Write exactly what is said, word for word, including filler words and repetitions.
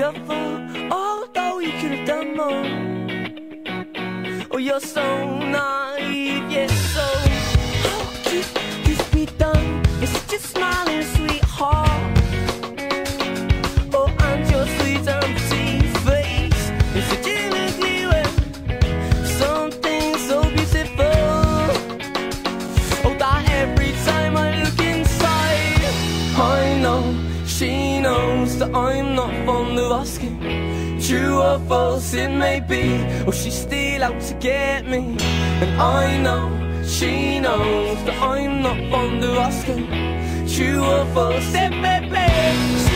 beautiful, although you could have done more. Oh, you're so naive, yes, so how could this be done? You're such a smiling sweetheart. Oh, and your sweet empty face is such an ugly way. Something so beautiful. Oh, that every time I look inside, I know she knows that I'm not fond of asking. True or false it may be, or she's still out to get me. And I know she knows that I'm not fond of asking. True or false it may be.